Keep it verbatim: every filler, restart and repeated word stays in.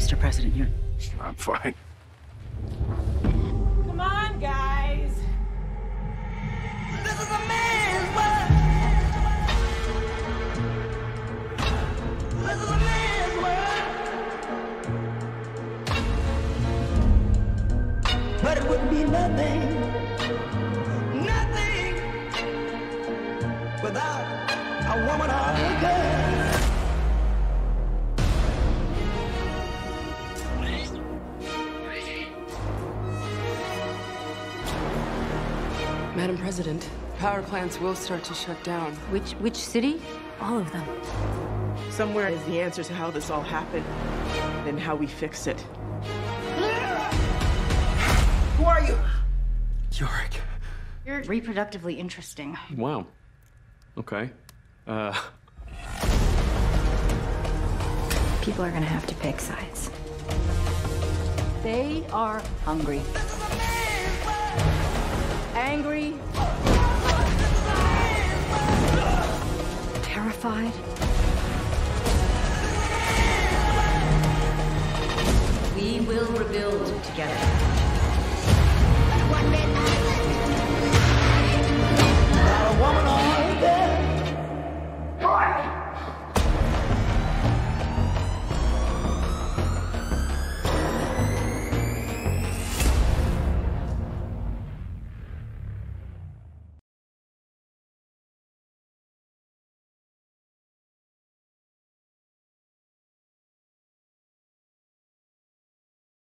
Mister President, you're... I'm fine. Come on, guys. This is a man's world. This is a man's world. But it would be nothing, nothing without a woman or a girl. Madam President, power plants will start to shut down. Which, which city? All of them. Somewhere is the answer to how this all happened and how we fix it. Who are you? Yorick. You're reproductively interesting. Wow. Okay. Uh... People are gonna have to pick sides. They are hungry. Angry. Terrified.